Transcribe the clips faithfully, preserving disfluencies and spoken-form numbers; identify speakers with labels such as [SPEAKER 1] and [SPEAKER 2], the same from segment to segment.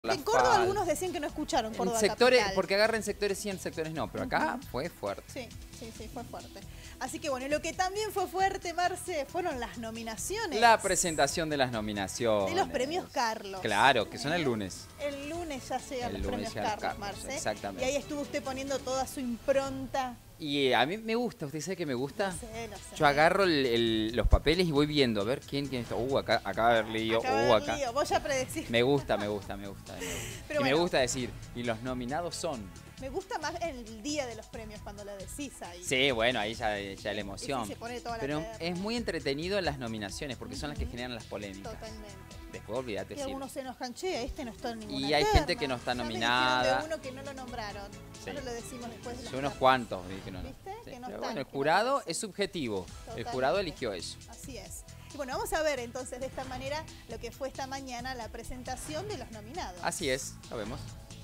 [SPEAKER 1] En Córdoba algunos decían que no escucharon Córdoba
[SPEAKER 2] en sectores,
[SPEAKER 1] capital.
[SPEAKER 2] porque agarren sectores sí, en sectores no, pero acá uh-huh. fue fuerte.
[SPEAKER 1] Sí, sí, sí, fue fuerte. Así que bueno, lo que también fue fuerte, Marce, fueron las nominaciones.
[SPEAKER 2] La presentación de las nominaciones.
[SPEAKER 1] De los premios Carlos.
[SPEAKER 2] Claro, que son el lunes.
[SPEAKER 1] El lunes ya llegan
[SPEAKER 2] el
[SPEAKER 1] los premios Carlos,
[SPEAKER 2] Carlos,
[SPEAKER 1] Marce.
[SPEAKER 2] Exactamente.
[SPEAKER 1] Y ahí estuvo usted poniendo toda su impronta.
[SPEAKER 2] Y a mí me gusta, ¿usted sabe que me gusta?
[SPEAKER 1] No sé, no sé.
[SPEAKER 2] Yo agarro el, el, los papeles y voy viendo, a ver quién tiene esto. Uh, acá, acá va a haber lío,
[SPEAKER 1] acá
[SPEAKER 2] uh, acá.
[SPEAKER 1] Lío. Vos ya predecís.
[SPEAKER 2] Me gusta, me gusta, me gusta. Me gusta.
[SPEAKER 1] Pero
[SPEAKER 2] y
[SPEAKER 1] bueno,
[SPEAKER 2] me gusta decir, y los nominados son.
[SPEAKER 1] Me gusta más el día de los premios cuando lo decís ahí.
[SPEAKER 2] Sí, bueno, ahí ya, ya la emoción.
[SPEAKER 1] Y sí se pone toda la
[SPEAKER 2] Pero
[SPEAKER 1] perna.
[SPEAKER 2] Es muy entretenido en las nominaciones porque son las que generan las polémicas.
[SPEAKER 1] Totalmente.
[SPEAKER 2] Después olvídate.
[SPEAKER 1] Y algunos se enojan, che, este no está en ninguna
[SPEAKER 2] Y hay
[SPEAKER 1] terna.
[SPEAKER 2] gente que no está
[SPEAKER 1] Ya
[SPEAKER 2] nominada.
[SPEAKER 1] me dijeron de uno que no lo nombraron.
[SPEAKER 2] Sí.
[SPEAKER 1] Ahora lo decimos después de las
[SPEAKER 2] Son unos
[SPEAKER 1] ternas.
[SPEAKER 2] cuantos, dije, no, no.
[SPEAKER 1] ¿Viste?
[SPEAKER 2] Sí.
[SPEAKER 1] Que no
[SPEAKER 2] Pero
[SPEAKER 1] están,
[SPEAKER 2] bueno, el
[SPEAKER 1] que
[SPEAKER 2] jurado
[SPEAKER 1] no
[SPEAKER 2] es subjetivo.
[SPEAKER 1] Totalmente.
[SPEAKER 2] El jurado eligió eso.
[SPEAKER 1] Así es. Y bueno, vamos a ver entonces de esta manera lo que fue esta mañana la presentación de los nominados.
[SPEAKER 2] Así es, lo vemos.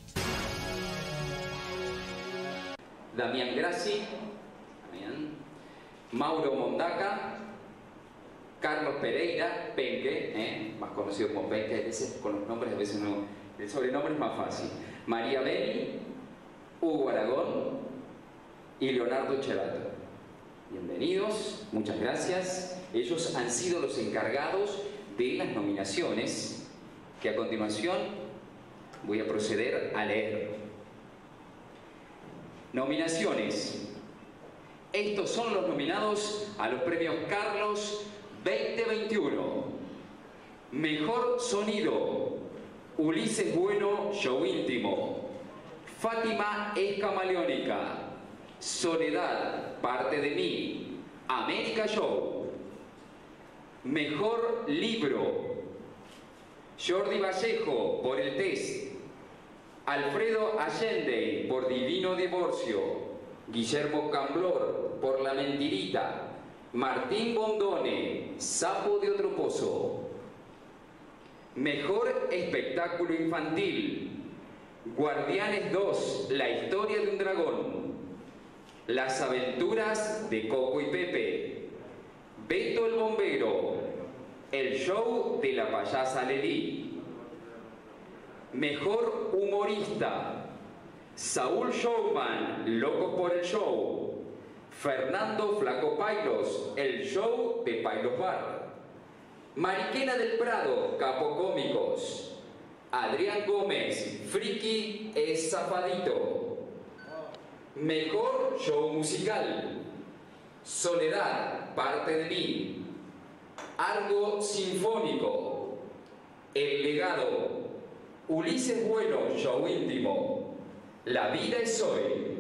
[SPEAKER 2] Damián Grassi, Damián, Mauro Mondaca, Carlos Pereira, Penque, ¿eh? más conocido como Penque, a veces con los nombres, a veces no, el sobrenombre es más fácil. María Beni, Hugo Aragón y Leonardo Cherato. Bienvenidos, muchas gracias. Ellos han sido los encargados de las nominaciones que a continuación voy a proceder a leer. Nominaciones. Estos son los nominados a los premios Carlos veinte veintiuno. Mejor sonido, Ulises Bueno, Show Íntimo. Fátima es camaleónica. Soledad, parte de mí, América Show. Mejor libro, Jordi Vallejo, por El Test. Alfredo Allende, por Divino Divorcio. Guillermo Camblor, por La Mentirita. Martín Bondone, Sapo de Otro Pozo. Mejor espectáculo infantil, Guardianes dos, La Historia de un Dragón. Las aventuras de Coco y Pepe. Beto el Bombero, El Show de la Payasa Lelí. Mejor humorista, Saúl Showman, Locos por el Show. Fernando Flaco Pailos, El Show de Pailos Bar. Mariquena del Prado, Capo Cómicos. Adrián Gómez, Friki es Zafadito. Mejor show musical, Soledad, parte de mí. Algo sinfónico, El Legado. Ulises Bueno, Show Íntimo. La vida es hoy.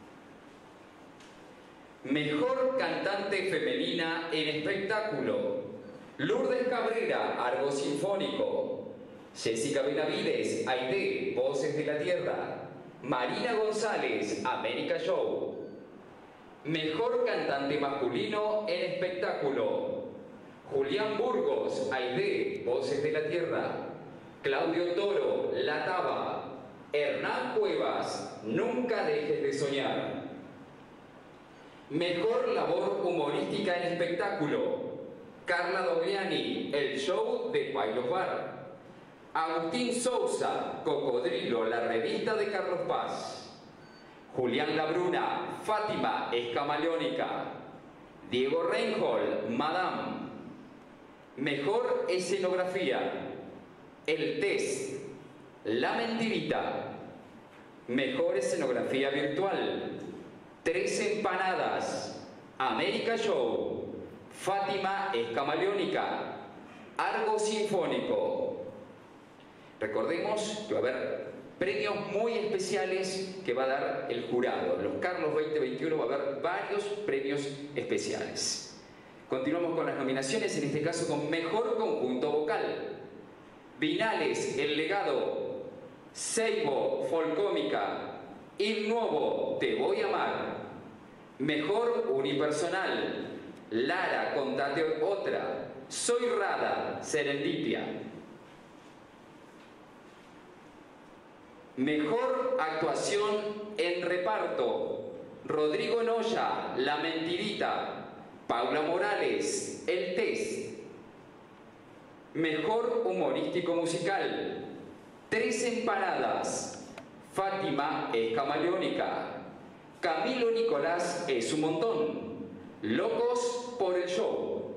[SPEAKER 2] Mejor cantante femenina en espectáculo, Lourdes Cabrera, Algo Sinfónico. Jessica Benavides, Aide, Voces de la Tierra. Marina González, América Show. Mejor cantante masculino en espectáculo, Julián Burgos, Aide, Voces de la Tierra. Claudio Toro, La Taba. Hernán Cuevas, Nunca dejes de soñar. Mejor labor humorística en espectáculo, Carla Dogliani, El Show de Pailos Bar. Agustín Sousa, Cocodrilo, la revista de Carlos Paz. Julián Labruna, Fátima es camaleónica. Diego Reinhold, Madame. Mejor escenografía, El Test, La Mentirita. Mejor escenografía virtual, Tres Empanadas, América Show. Fátima es camaleónica. Algo Sinfónico. Recordemos que va a haber premios muy especiales que va a dar el jurado. Los Carlos veinte veintiuno va a haber varios premios especiales. Continuamos con las nominaciones, en este caso con Mejor Conjunto Vocal. Vinales, El Legado. Seibo, Folcómica. Il Nuovo, Te Voy a Amar. Mejor Unipersonal, Lara, Contate Otra. Soy Rada, Serendipia. Mejor actuación en reparto, Rodrigo Noya, La Mentirita. Paula Morales, El Test. Mejor humorístico musical, Tres empanadas. Fátima es camaleónica. Camilo Nicolás es un montón. Locos por el show.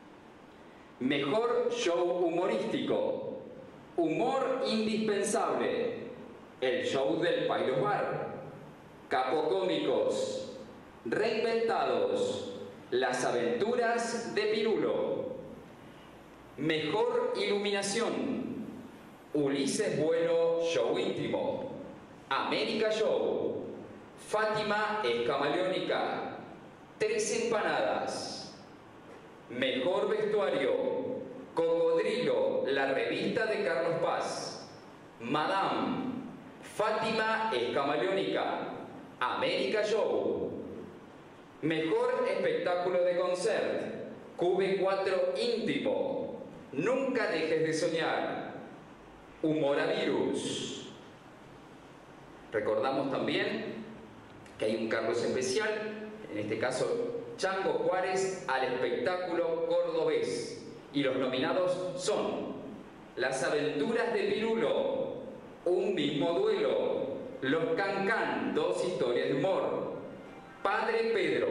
[SPEAKER 2] Mejor show humorístico. Humor indispensable. El show del Pailos Bar. Capocómicos. Reinventados. Las aventuras de Pirulo. Mejor iluminación. Ulises Bueno, show íntimo. América Show. Fátima es camaleónica. Tres empanadas. Mejor vestuario. Cocodrilo, la revista de Carlos Paz. Madame. Fátima es camaleónica. América Show. Mejor espectáculo de concert. Q B cuatro íntimo. Nunca dejes de soñar. Humoravirus. Recordamos también que hay un Carlos especial, en este caso Chango Juárez, al espectáculo cordobés. Y los nominados son Las aventuras de Pirulo, Un mismo duelo, Los Cancán, dos historias de humor, Padre Pedro.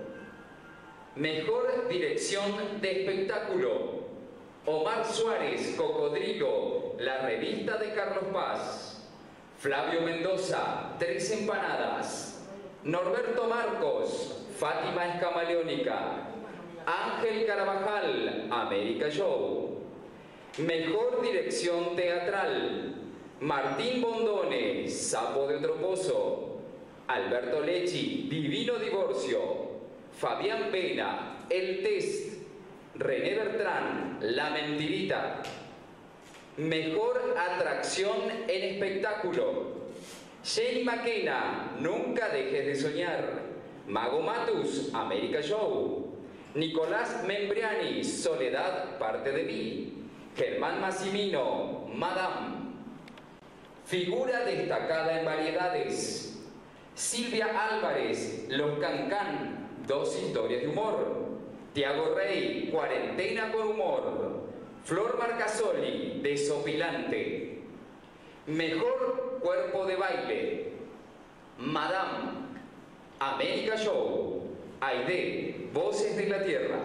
[SPEAKER 2] Mejor dirección de espectáculo, Omar Suárez, Cocodrilo, la revista de Carlos Paz. Flavio Mendoza, Tres empanadas. Norberto Marcos, Fátima es camaleónica. Ángel Carabajal, América Show. Mejor dirección teatral, Martín Bondone, Sapo de otro pozo. Alberto Lecci, Divino divorcio. Fabián Pena, El test. René Bertrán, La mentirita. Mejor atracción en espectáculo, Jenny McKenna, Nunca dejes de soñar. Mago Matus, América Show. Nicolás Membriani, Soledad, parte de mí. Germán Massimino, Madame. Figura destacada en variedades, Silvia Álvarez, Los Cancán, dos historias de humor. Tiago Rey, Cuarentena con humor. Flor Marcasoli, Desopilante. Mejor cuerpo de baile, Madame. América Show. Aide, Voces de la Tierra.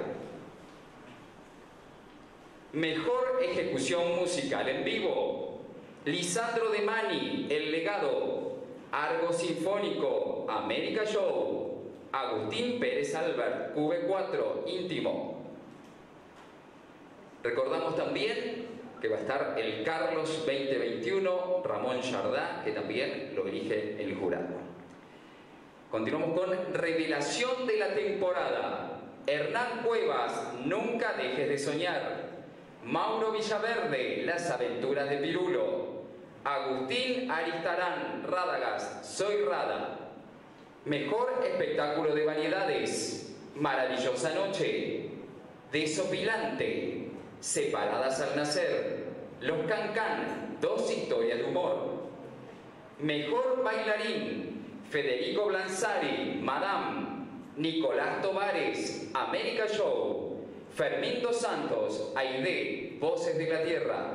[SPEAKER 2] Mejor ejecución musical en vivo, Lisandro de Mani, El legado. Argo Sinfónico, América Show. Agustín Pérez Albert, Q B cuatro, íntimo. Recordamos también que va a estar el Carlos veinte veintiuno, Ramón Jardá, que también lo elige el jurado. Continuamos con revelación de la temporada. Hernán Cuevas, Nunca dejes de soñar. Mauro Villaverde, Las aventuras de Pirulo. Agustín Aristarán Rádagas, Soy Rada. Mejor espectáculo de variedades, Maravillosa noche. Desopilante, Separadas al nacer. Los Cancán, dos historias de humor. Mejor bailarín, Federico Blanzari, Madame. Nicolás Tovares, América Show. Fermín Dos Santos, Aide, Voces de la Tierra.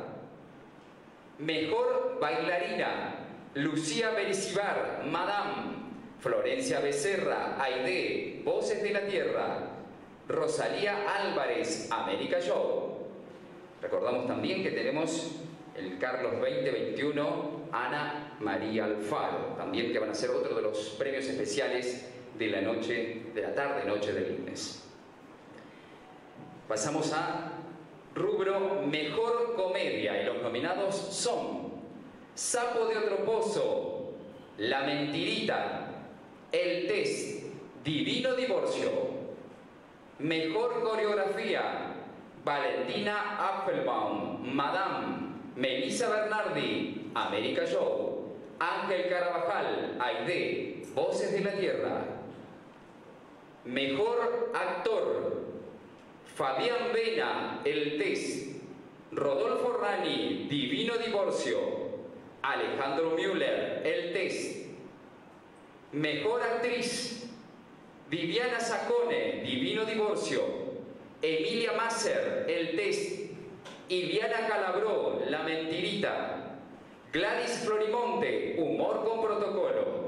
[SPEAKER 2] Mejor bailarina, Lucía Bericibar, Madame. Florencia Becerra, Aide, Voces de la Tierra. Rosalía Álvarez, América Show. Recordamos también que tenemos el Carlos veinte veintiuno, Ana María Alfaro, también que van a ser otro de los premios especiales de la noche, de la tarde, noche del lunes. Pasamos a rubro Mejor Comedia y los nominados son Sapo de otro pozo, La mentirita, El test, Divino divorcio. Mejor coreografía, Valentina Appelbaum, Madame. Melissa Bernardi, América Show. Ángel Carabajal, Aide, Voces de la Tierra. Mejor actor, Fabián Vena, El test. Rodolfo Rani, Divino divorcio. Alejandro Müller, El test. Mejor actriz, Viviana Sacone, Divino divorcio. Emilia Masser, El test. Iliana Calabró, La mentirita. Gladys Florimonte, humor con protocolo.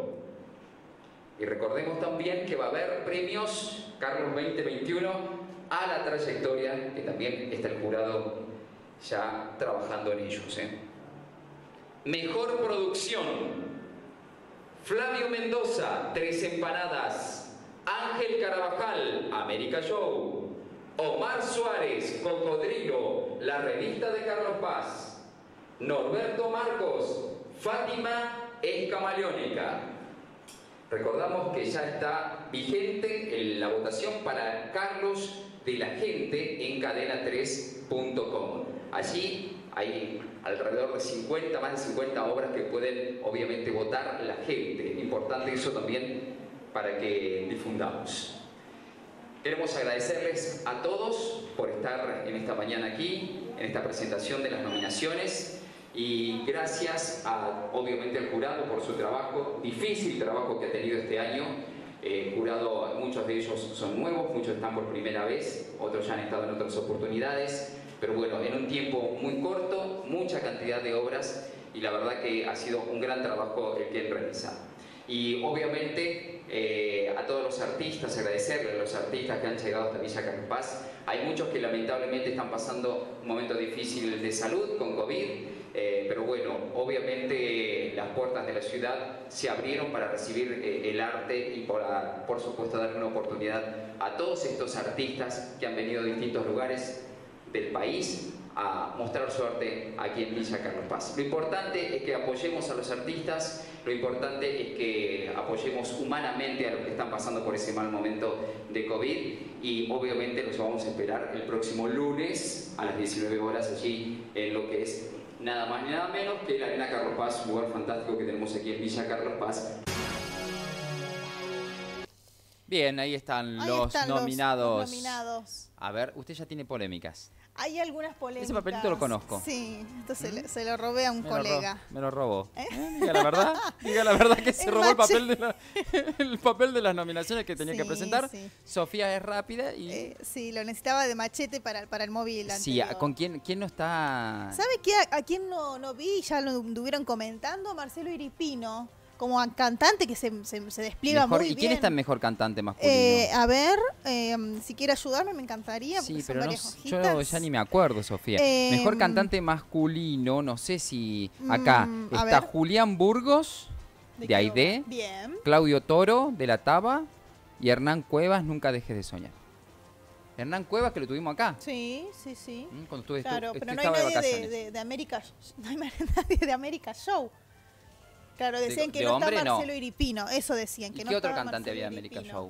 [SPEAKER 2] Y recordemos también que va a haber premios Carlos veinte veintiuno a la trayectoria, que también está el jurado ya trabajando en ellos. ¿eh? Mejor producción. Flavio Mendoza, Tres Empanadas. Ángel Carabajal, América Show. Omar Suárez, Cocodrilo, la revista de Carlos Paz. Norberto Marcos, Fátima es camaleónica. Recordamos que ya está vigente en la votación para Carlos de la Gente en cadena tres punto com. Allí hay alrededor de cincuenta, más de cincuenta obras que pueden obviamente votar la gente. Importante eso también para que difundamos. Queremos agradecerles a todos por estar en esta mañana aquí, en esta presentación de las nominaciones, y gracias a, obviamente, al jurado por su trabajo, difícil trabajo que ha tenido este año. Eh, jurado, muchos de ellos son nuevos, muchos están por primera vez, otros ya han estado en otras oportunidades, pero bueno, en un tiempo muy corto, mucha cantidad de obras, y la verdad que ha sido un gran trabajo el que han realizado. Y obviamente eh, a todos los artistas, agradecerles a los artistas que han llegado hasta Villa Carlos Paz. Hay muchos que lamentablemente están pasando un momento difícil de salud con COVID, eh, pero bueno, obviamente las puertas de la ciudad se abrieron para recibir eh, el arte y por, a, por supuesto darle una oportunidad a todos estos artistas que han venido de distintos lugares del país a mostrar su arte aquí en Villa Carlos Paz. Lo importante es que apoyemos a los artistas, lo importante es que apoyemos humanamente a los que están pasando por ese mal momento de COVID, y obviamente los vamos a esperar el próximo lunes a las diecinueve horas allí en lo que es nada más ni nada menos que la Arena Carlos Paz, un lugar fantástico que tenemos aquí en Villa Carlos Paz.
[SPEAKER 3] Bien, ahí están,
[SPEAKER 1] Ahí
[SPEAKER 3] los,
[SPEAKER 1] están
[SPEAKER 3] nominados.
[SPEAKER 1] los nominados.
[SPEAKER 3] A ver, usted ya tiene polémicas.
[SPEAKER 1] Hay algunas polémicas.
[SPEAKER 3] Ese papelito lo conozco.
[SPEAKER 1] Sí, entonces
[SPEAKER 3] ¿Mm?
[SPEAKER 1] le, se lo robé a un
[SPEAKER 3] Me
[SPEAKER 1] colega.
[SPEAKER 3] Lo ro me lo robó.
[SPEAKER 1] ¿Eh?
[SPEAKER 3] ¿Eh? Diga la verdad. Diga la verdad que se
[SPEAKER 1] El
[SPEAKER 3] robó el
[SPEAKER 1] mache.
[SPEAKER 3] papel, de la, el papel de las nominaciones que tenía
[SPEAKER 1] Sí,
[SPEAKER 3] que presentar.
[SPEAKER 1] sí.
[SPEAKER 3] Sofía es rápida y...
[SPEAKER 1] Eh, sí, lo necesitaba de machete para, para el móvil
[SPEAKER 3] sí,
[SPEAKER 1] anterior.
[SPEAKER 3] ¿con quién, quién no está...?
[SPEAKER 1] ¿Sabe qué? A, a quién no, no vi? Ya lo estuvieron comentando. Marcelo Iripino, como a cantante que se, se, se despliega
[SPEAKER 3] Mejor,
[SPEAKER 1] muy
[SPEAKER 3] ¿y
[SPEAKER 1] bien.
[SPEAKER 3] quién está el mejor cantante masculino?
[SPEAKER 1] Eh, a ver, eh, si quiere ayudarme me encantaría.
[SPEAKER 3] Sí,
[SPEAKER 1] porque son
[SPEAKER 3] pero no,
[SPEAKER 1] varias
[SPEAKER 3] yo
[SPEAKER 1] hojitas.
[SPEAKER 3] ya ni me acuerdo, Sofía.
[SPEAKER 1] Eh,
[SPEAKER 3] Mejor cantante masculino, no sé si... Acá
[SPEAKER 1] Mm, a
[SPEAKER 3] está
[SPEAKER 1] ver.
[SPEAKER 3] Julián Burgos, de,
[SPEAKER 1] qué
[SPEAKER 3] Aidé,
[SPEAKER 1] obra? Bien.
[SPEAKER 3] Claudio Toro, de La Taba, y Hernán Cuevas, Nunca dejes de soñar. Hernán Cuevas, que lo tuvimos acá.
[SPEAKER 1] Sí, sí, sí.
[SPEAKER 3] ¿Mm? Cuando estuve,
[SPEAKER 1] Claro,
[SPEAKER 3] estu-
[SPEAKER 1] pero no
[SPEAKER 3] estaba
[SPEAKER 1] hay
[SPEAKER 3] de
[SPEAKER 1] nadie de,
[SPEAKER 3] vacaciones.
[SPEAKER 1] de, de América, no hay nadie de América Show. Claro, decían
[SPEAKER 3] De-
[SPEAKER 1] que
[SPEAKER 3] de
[SPEAKER 1] no
[SPEAKER 3] hombre,
[SPEAKER 1] está
[SPEAKER 3] no.
[SPEAKER 1] Marcelo Iripino, eso decían, que
[SPEAKER 3] ¿Y
[SPEAKER 1] no
[SPEAKER 3] qué otro
[SPEAKER 1] estaba
[SPEAKER 3] cantante
[SPEAKER 1] Marcelo
[SPEAKER 3] había de América
[SPEAKER 1] Iripino.
[SPEAKER 3] Show?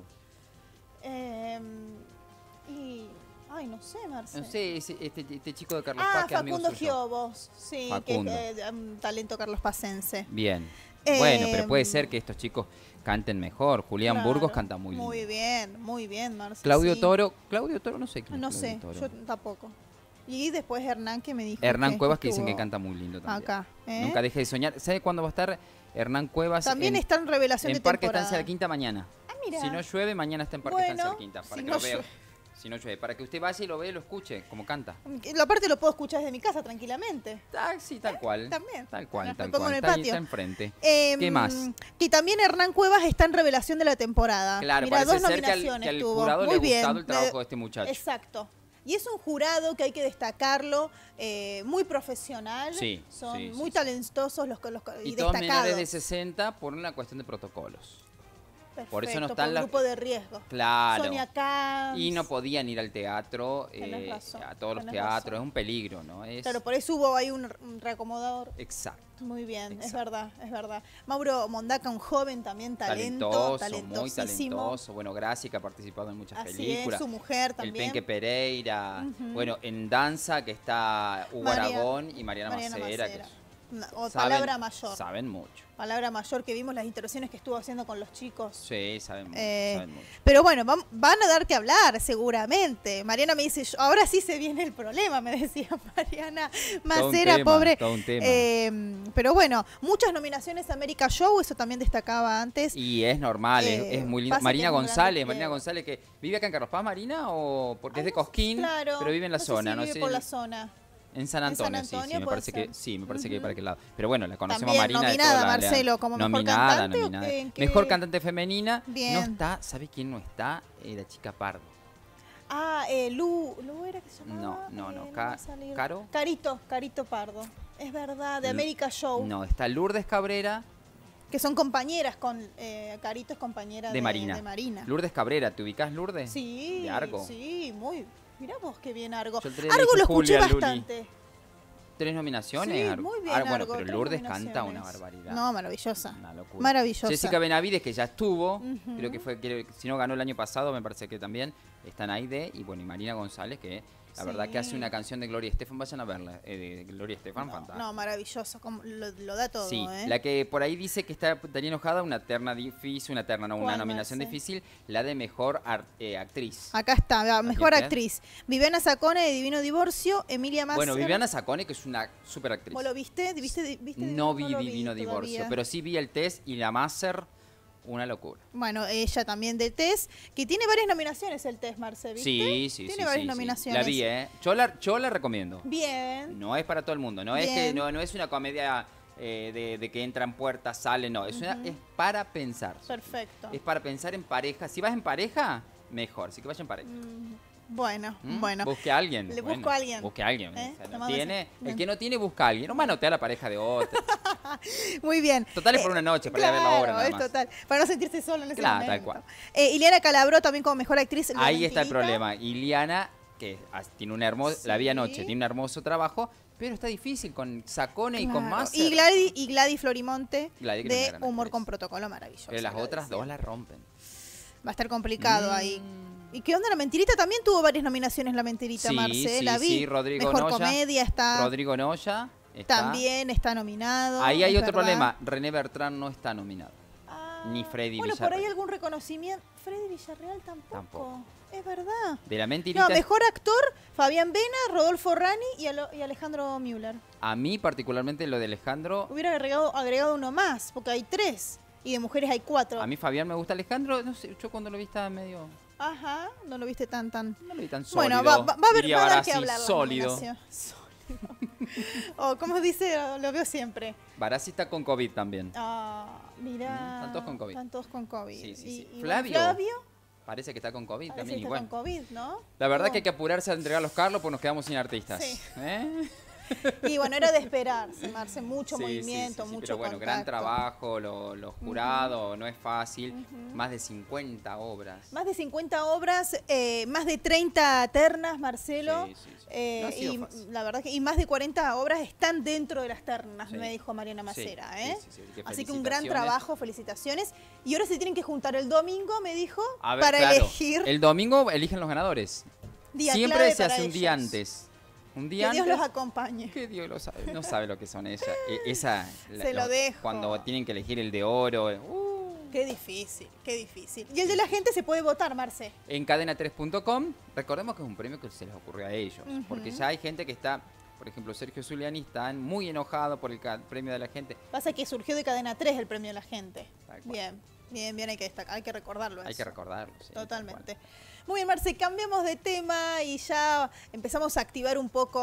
[SPEAKER 1] Eh, y, ay, no sé, Marcelo.
[SPEAKER 3] No sé, ese- este, este chico de Carlos
[SPEAKER 1] Ah,
[SPEAKER 3] Paz, que es amigo
[SPEAKER 1] Facundo
[SPEAKER 3] suyo.
[SPEAKER 1] Giobos, sí,
[SPEAKER 3] Facundo.
[SPEAKER 1] que es eh, un talento carlospacense.
[SPEAKER 3] Bien.
[SPEAKER 1] Eh,
[SPEAKER 3] Bueno, pero puede ser que estos chicos canten mejor. Julián
[SPEAKER 1] Claro,
[SPEAKER 3] Burgos canta muy lindo.
[SPEAKER 1] Muy bien, muy bien, Marcelo.
[SPEAKER 3] Claudio
[SPEAKER 1] sí.
[SPEAKER 3] Toro, Claudio Toro no sé quién es
[SPEAKER 1] No
[SPEAKER 3] Claudio
[SPEAKER 1] sé,
[SPEAKER 3] Toro.
[SPEAKER 1] yo tampoco. Y después Hernán que me dijo
[SPEAKER 3] Hernán
[SPEAKER 1] que
[SPEAKER 3] Cuevas, que dicen que
[SPEAKER 1] estuvo
[SPEAKER 3] canta muy lindo también.
[SPEAKER 1] acá. ¿eh?
[SPEAKER 3] Nunca deje de soñar. ¿Sabe cuándo va a estar Hernán Cuevas?
[SPEAKER 1] También
[SPEAKER 3] en,
[SPEAKER 1] está en revelación
[SPEAKER 3] en
[SPEAKER 1] de
[SPEAKER 3] Parque
[SPEAKER 1] temporada.
[SPEAKER 3] Estancia La Quinta mañana.
[SPEAKER 1] Ah, mira.
[SPEAKER 3] Si no llueve, mañana está en Parque
[SPEAKER 1] Bueno,
[SPEAKER 3] Estancia La Quinta. Para
[SPEAKER 1] si
[SPEAKER 3] que
[SPEAKER 1] no
[SPEAKER 3] lo vea.
[SPEAKER 1] llueve.
[SPEAKER 3] Si no llueve. Para que usted vaya y lo vea y lo escuche, como canta.
[SPEAKER 1] Lo aparte lo puedo escuchar desde mi casa tranquilamente.
[SPEAKER 3] Ah, sí, tal cual.
[SPEAKER 1] También.
[SPEAKER 3] Tal cual,
[SPEAKER 1] Me
[SPEAKER 3] tal
[SPEAKER 1] pongo
[SPEAKER 3] cual.
[SPEAKER 1] en el
[SPEAKER 3] Está, ahí,
[SPEAKER 1] patio.
[SPEAKER 3] está enfrente.
[SPEAKER 1] Eh,
[SPEAKER 3] ¿Qué más?
[SPEAKER 1] Que también Hernán Cuevas está en revelación de la temporada.
[SPEAKER 3] Claro,
[SPEAKER 1] Mira,
[SPEAKER 3] parece
[SPEAKER 1] dos
[SPEAKER 3] ser que al,
[SPEAKER 1] nominaciones
[SPEAKER 3] que al
[SPEAKER 1] tuvo.
[SPEAKER 3] jurado
[SPEAKER 1] Muy
[SPEAKER 3] le ha
[SPEAKER 1] bien.
[SPEAKER 3] gustado el trabajo
[SPEAKER 1] Me-
[SPEAKER 3] de este muchacho.
[SPEAKER 1] Exacto. Y es un jurado que hay que destacarlo, eh, muy profesional.
[SPEAKER 3] Sí,
[SPEAKER 1] Son
[SPEAKER 3] sí, sí,
[SPEAKER 1] muy
[SPEAKER 3] sí.
[SPEAKER 1] talentosos los, los y,
[SPEAKER 3] Y todos
[SPEAKER 1] destacados.
[SPEAKER 3] menores de sesenta por una cuestión de protocolos.
[SPEAKER 1] Perfecto,
[SPEAKER 3] por eso no
[SPEAKER 1] por
[SPEAKER 3] están las-
[SPEAKER 1] grupo de riesgo.
[SPEAKER 3] Claro.
[SPEAKER 1] Sonia Camps.
[SPEAKER 3] Y no podían ir al teatro,
[SPEAKER 1] Tenés
[SPEAKER 3] eh,
[SPEAKER 1] razón,
[SPEAKER 3] a todos los
[SPEAKER 1] tenés
[SPEAKER 3] teatros.
[SPEAKER 1] razón.
[SPEAKER 3] Es un peligro, ¿no? Es...
[SPEAKER 1] Claro, por eso hubo ahí un, un reacomodador.
[SPEAKER 3] Exacto.
[SPEAKER 1] Muy bien, es
[SPEAKER 3] Exacto.
[SPEAKER 1] verdad, es verdad. Mauro Mondaca, un joven también talento,
[SPEAKER 3] Talentoso, muy
[SPEAKER 1] talentosísimo.
[SPEAKER 3] talentoso. Bueno, Gracia, que ha participado en muchas
[SPEAKER 1] Así
[SPEAKER 3] películas.
[SPEAKER 1] es, su mujer
[SPEAKER 3] El
[SPEAKER 1] también.
[SPEAKER 3] Penque Pereira.
[SPEAKER 1] Ujú.
[SPEAKER 3] Bueno, en danza que está Hugo
[SPEAKER 1] María-
[SPEAKER 3] Aragón y Mariana,
[SPEAKER 1] Mariana
[SPEAKER 3] Macera.
[SPEAKER 1] Macera.
[SPEAKER 3] Que
[SPEAKER 1] Una- o
[SPEAKER 3] saben-
[SPEAKER 1] palabra mayor.
[SPEAKER 3] Saben mucho.
[SPEAKER 1] Palabra mayor que vimos las interacciones que estuvo haciendo con los chicos.
[SPEAKER 3] Sí, saben mucho.
[SPEAKER 1] Eh,
[SPEAKER 3] saben mucho.
[SPEAKER 1] Pero bueno, van, van a dar que hablar seguramente. Mariana me dice, yo- ahora sí se viene el problema, me decía Mariana
[SPEAKER 3] Todo un
[SPEAKER 1] Macera,
[SPEAKER 3] tema,
[SPEAKER 1] pobre.
[SPEAKER 3] todo un tema.
[SPEAKER 1] Eh, pero bueno, muchas nominaciones a América Show, eso también destacaba antes.
[SPEAKER 3] Y es normal, es-
[SPEAKER 1] eh,
[SPEAKER 3] es, muy lindo.
[SPEAKER 1] pasa que
[SPEAKER 3] Marina
[SPEAKER 1] es un gran
[SPEAKER 3] González,
[SPEAKER 1] despliegue.
[SPEAKER 3] Marina González que vive acá en Carlos Paz, Marina, o porque
[SPEAKER 1] Ay,
[SPEAKER 3] es de
[SPEAKER 1] no sé,
[SPEAKER 3] Cosquín,
[SPEAKER 1] claro,
[SPEAKER 3] pero vive en la
[SPEAKER 1] no sé
[SPEAKER 3] zona,
[SPEAKER 1] si
[SPEAKER 3] no
[SPEAKER 1] vive
[SPEAKER 3] sé.
[SPEAKER 1] por la zona.
[SPEAKER 3] En San Antonio,
[SPEAKER 1] San
[SPEAKER 3] sí,
[SPEAKER 1] Antonio
[SPEAKER 3] sí, me
[SPEAKER 1] puede
[SPEAKER 3] parece
[SPEAKER 1] ser.
[SPEAKER 3] que sí, me parece que
[SPEAKER 1] Ujú.
[SPEAKER 3] para aquel lado. Pero bueno, la conocemos
[SPEAKER 1] También
[SPEAKER 3] a Marina de
[SPEAKER 1] nominada,
[SPEAKER 3] toda la- la-
[SPEAKER 1] Marcelo, como mejor
[SPEAKER 3] nominada,
[SPEAKER 1] cantante, ¿o
[SPEAKER 3] nominada.
[SPEAKER 1] en qué?
[SPEAKER 3] Mejor cantante femenina.
[SPEAKER 1] Bien.
[SPEAKER 3] No está, ¿sabe quién no está? Eh, la chica Pardo.
[SPEAKER 1] Ah, eh, Lu, ¿Lu era que se llamaba?
[SPEAKER 3] No, no, no,
[SPEAKER 1] Eh,
[SPEAKER 3] Ca-
[SPEAKER 1] va a salir.
[SPEAKER 3] ¿Caro?
[SPEAKER 1] Carito, Carito Pardo. Es verdad, de
[SPEAKER 3] Lu-
[SPEAKER 1] América Show.
[SPEAKER 3] No, está Lourdes Cabrera
[SPEAKER 1] Que son compañeras con... Eh, Carito es compañera de,
[SPEAKER 3] de Marina.
[SPEAKER 1] de Marina.
[SPEAKER 3] Lourdes Cabrera, ¿te ubicás, Lourdes?
[SPEAKER 1] Sí,
[SPEAKER 3] De Argo.
[SPEAKER 1] sí, muy... Mirá vos qué bien Argo.
[SPEAKER 3] Yo el otro día le
[SPEAKER 1] Argo
[SPEAKER 3] dije
[SPEAKER 1] lo escuché
[SPEAKER 3] Julia Luli.
[SPEAKER 1] bastante.
[SPEAKER 3] Tres nominaciones.
[SPEAKER 1] Sí,
[SPEAKER 3] Argo.
[SPEAKER 1] muy bien,
[SPEAKER 3] Ah, bueno,
[SPEAKER 1] Argo,
[SPEAKER 3] pero
[SPEAKER 1] tres
[SPEAKER 3] Lourdes canta
[SPEAKER 1] nominaciones.
[SPEAKER 3] una barbaridad.
[SPEAKER 1] No, maravillosa.
[SPEAKER 3] Una locura.
[SPEAKER 1] Maravillosa.
[SPEAKER 3] Jessica Benavides, que ya estuvo,
[SPEAKER 1] Ujú.
[SPEAKER 3] creo que fue, creo que si no ganó el año pasado, me parece que también están ahí de, y bueno, y Marina González, que la verdad
[SPEAKER 1] Sí.
[SPEAKER 3] que hace una canción de Gloria Estefan, vayan a verla, eh, de Gloria Estefan,
[SPEAKER 1] No,
[SPEAKER 3] fantástica.
[SPEAKER 1] no, maravilloso. como lo, lo da todo,
[SPEAKER 3] Sí,
[SPEAKER 1] ¿eh?
[SPEAKER 3] la que por ahí dice que está estaría enojada, una terna difícil, una terna, no, una
[SPEAKER 1] ¿Cuál,
[SPEAKER 3] nominación
[SPEAKER 1] Marce?
[SPEAKER 3] difícil, la de mejor ar- eh, actriz.
[SPEAKER 1] Acá está, la mejor
[SPEAKER 3] tiene?
[SPEAKER 1] actriz. Viviana Sacone de Divino Divorcio, Emilia Masser.
[SPEAKER 3] Bueno, Viviana Sacone, que es una super actriz.
[SPEAKER 1] ¿Vos lo viste? ¿Viste, viste
[SPEAKER 3] No vi
[SPEAKER 1] lo
[SPEAKER 3] Divino Divorcio,
[SPEAKER 1] todavía.
[SPEAKER 3] pero sí vi el test y la Masser, una locura.
[SPEAKER 1] Bueno, ella también de Tess, que tiene varias nominaciones el Tess, Marce, ¿viste?
[SPEAKER 3] Sí, sí,
[SPEAKER 1] Tiene
[SPEAKER 3] sí.
[SPEAKER 1] varias
[SPEAKER 3] sí, sí.
[SPEAKER 1] nominaciones.
[SPEAKER 3] La vi, ¿eh? Yo la, yo la recomiendo.
[SPEAKER 1] Bien.
[SPEAKER 3] No es para todo el mundo, no es que
[SPEAKER 1] Bien.
[SPEAKER 3] no, no es una comedia eh, de, de que entran puertas, salen, no, es, una, es para pensar.
[SPEAKER 1] Perfecto.
[SPEAKER 3] Es para pensar en pareja. Si vas en pareja, mejor, sí que vaya en pareja.
[SPEAKER 1] Mm, Bueno,
[SPEAKER 3] ¿Mm?
[SPEAKER 1] bueno.
[SPEAKER 3] Busque a alguien.
[SPEAKER 1] Le
[SPEAKER 3] bueno,
[SPEAKER 1] busco a alguien.
[SPEAKER 3] Busque a alguien.
[SPEAKER 1] ¿Eh?
[SPEAKER 3] O sea, no
[SPEAKER 1] Tomamos
[SPEAKER 3] tiene,
[SPEAKER 1] así.
[SPEAKER 3] el
[SPEAKER 1] Bien.
[SPEAKER 3] que no tiene, busca a alguien. No manotea a la pareja de otra.
[SPEAKER 1] Muy bien.
[SPEAKER 3] Total es por una noche, para ir a ver la obra nada
[SPEAKER 1] es
[SPEAKER 3] más.
[SPEAKER 1] total. Para no sentirse solo en ese
[SPEAKER 3] Claro, tal
[SPEAKER 1] momento.
[SPEAKER 3] cual.
[SPEAKER 1] Eh, Ileana Calabró también como mejor actriz. La
[SPEAKER 3] Ahí está el
[SPEAKER 1] Mentirita.
[SPEAKER 3] problema. Iliana, que as- tiene un hermoso, la vi
[SPEAKER 1] Sí.
[SPEAKER 3] anoche, tiene un hermoso trabajo, pero está difícil con Sacone y con
[SPEAKER 1] Claro.
[SPEAKER 3] Masser.
[SPEAKER 1] Y Gladys, y Gladys Florimonte
[SPEAKER 3] Gladys, que es una
[SPEAKER 1] de
[SPEAKER 3] gran
[SPEAKER 1] Humor
[SPEAKER 3] actriz.
[SPEAKER 1] con Protocolo, maravilloso.
[SPEAKER 3] Pero las
[SPEAKER 1] Gladys,
[SPEAKER 3] otras
[SPEAKER 1] sí.
[SPEAKER 3] dos la rompen.
[SPEAKER 1] Va a estar complicado
[SPEAKER 3] Mm.
[SPEAKER 1] ahí. ¿Y qué onda? La Mentirita también tuvo varias nominaciones, La Mentirita,
[SPEAKER 3] Sí,
[SPEAKER 1] Marce.
[SPEAKER 3] sí,
[SPEAKER 1] la vi.
[SPEAKER 3] sí, Rodrigo
[SPEAKER 1] Mejor
[SPEAKER 3] Noya.
[SPEAKER 1] comedia está.
[SPEAKER 3] Rodrigo Noya está.
[SPEAKER 1] También está nominado.
[SPEAKER 3] Ahí hay
[SPEAKER 1] es
[SPEAKER 3] otro
[SPEAKER 1] verdad.
[SPEAKER 3] problema. René Bertrán no está nominado.
[SPEAKER 1] Ah,
[SPEAKER 3] Ni Freddy
[SPEAKER 1] Bueno, por ahí
[SPEAKER 3] Villarreal.
[SPEAKER 1] algún reconocimiento. Freddy Villarreal tampoco.
[SPEAKER 3] Tampoco.
[SPEAKER 1] Es verdad.
[SPEAKER 3] De la mentirita.
[SPEAKER 1] No, mejor actor, Fabián Vena, Rodolfo Rani y, Alo- y Alejandro Müller.
[SPEAKER 3] A mí, particularmente, lo de Alejandro.
[SPEAKER 1] Hubiera agregado, agregado uno más, porque hay tres. Y de mujeres hay cuatro.
[SPEAKER 3] A mí, Fabián, me gusta. Alejandro, no sé, yo cuando lo vi estaba medio.
[SPEAKER 1] Ajá, no lo viste tan tan.
[SPEAKER 3] No lo vi tan sólido.
[SPEAKER 1] Bueno, va, va- va a haber,
[SPEAKER 3] diría
[SPEAKER 1] va a dar
[SPEAKER 3] Barassi,
[SPEAKER 1] que hablar. la
[SPEAKER 3] sólido.
[SPEAKER 1] nominación. Sólido. O como dice, lo veo siempre.
[SPEAKER 3] Barassi está con COVID también.
[SPEAKER 1] Ah, mirá.
[SPEAKER 3] Mm, están todos con COVID.
[SPEAKER 1] Están todos con COVID.
[SPEAKER 3] Sí, sí, sí.
[SPEAKER 1] Y- y bueno,
[SPEAKER 3] Flavio,
[SPEAKER 1] Flavio
[SPEAKER 3] Parece que está con COVID
[SPEAKER 1] parece
[SPEAKER 3] también.
[SPEAKER 1] que
[SPEAKER 3] Y
[SPEAKER 1] está
[SPEAKER 3] bueno,
[SPEAKER 1] con COVID, ¿no?
[SPEAKER 3] la verdad
[SPEAKER 1] Oh.
[SPEAKER 3] que hay que apurarse a entregar los Carlos porque nos quedamos sin artistas.
[SPEAKER 1] Sí.
[SPEAKER 3] ¿Eh?
[SPEAKER 1] Y bueno, era de esperarse, Marce, mucho
[SPEAKER 3] Sí, sí,
[SPEAKER 1] movimiento,
[SPEAKER 3] sí, sí,
[SPEAKER 1] mucho
[SPEAKER 3] pero bueno, gran
[SPEAKER 1] contacto.
[SPEAKER 3] trabajo, lo- los jurados, no es fácil. Más de cincuenta obras.
[SPEAKER 1] Más de cincuenta obras, eh, más de treinta ternas, Marcelo.
[SPEAKER 3] Sí, sí, sí.
[SPEAKER 1] eh,
[SPEAKER 3] No ha sido
[SPEAKER 1] y
[SPEAKER 3] fácil.
[SPEAKER 1] la verdad que y más de cuarenta obras están dentro de las ternas,
[SPEAKER 3] Sí.
[SPEAKER 1] me dijo Mariana
[SPEAKER 3] Sí,
[SPEAKER 1] Macera.
[SPEAKER 3] sí,
[SPEAKER 1] ¿eh?
[SPEAKER 3] sí, sí, que
[SPEAKER 1] Así que un gran
[SPEAKER 3] felicitaciones.
[SPEAKER 1] trabajo, felicitaciones. Y ahora se tienen que juntar el domingo, me dijo,
[SPEAKER 3] A ver,
[SPEAKER 1] para
[SPEAKER 3] claro,
[SPEAKER 1] elegir
[SPEAKER 3] el domingo eligen los ganadores.
[SPEAKER 1] día
[SPEAKER 3] Siempre
[SPEAKER 1] clave
[SPEAKER 3] se
[SPEAKER 1] para
[SPEAKER 3] hace un día
[SPEAKER 1] ellos.
[SPEAKER 3] antes. Un
[SPEAKER 1] Que
[SPEAKER 3] día
[SPEAKER 1] Dios
[SPEAKER 3] antes.
[SPEAKER 1] los acompañe.
[SPEAKER 3] Que Dios lo sabe. No sabe lo que son ellas. E- Esa, la-
[SPEAKER 1] Se lo
[SPEAKER 3] los-
[SPEAKER 1] dejo.
[SPEAKER 3] Cuando tienen que elegir el de oro. eh, uh.
[SPEAKER 1] Qué difícil, qué difícil. Y el de la gente se puede votar, Marce.
[SPEAKER 3] En cadena tres punto com, recordemos que es un premio que se les ocurrió a ellos.
[SPEAKER 1] Ujú.
[SPEAKER 3] Porque ya hay gente que está, por ejemplo, Sergio Zuliani está muy enojado por el ca- premio de la gente.
[SPEAKER 1] Pasa que surgió de Cadena tres el premio de la gente.
[SPEAKER 3] Tal cual.
[SPEAKER 1] Bien, bien, bien, hay que destacar, hay que recordarlo.
[SPEAKER 3] Hay
[SPEAKER 1] eso.
[SPEAKER 3] que recordarlo. sí, tal cual.
[SPEAKER 1] Totalmente. Muy bien, Marce, cambiamos de tema y ya empezamos a activar un poco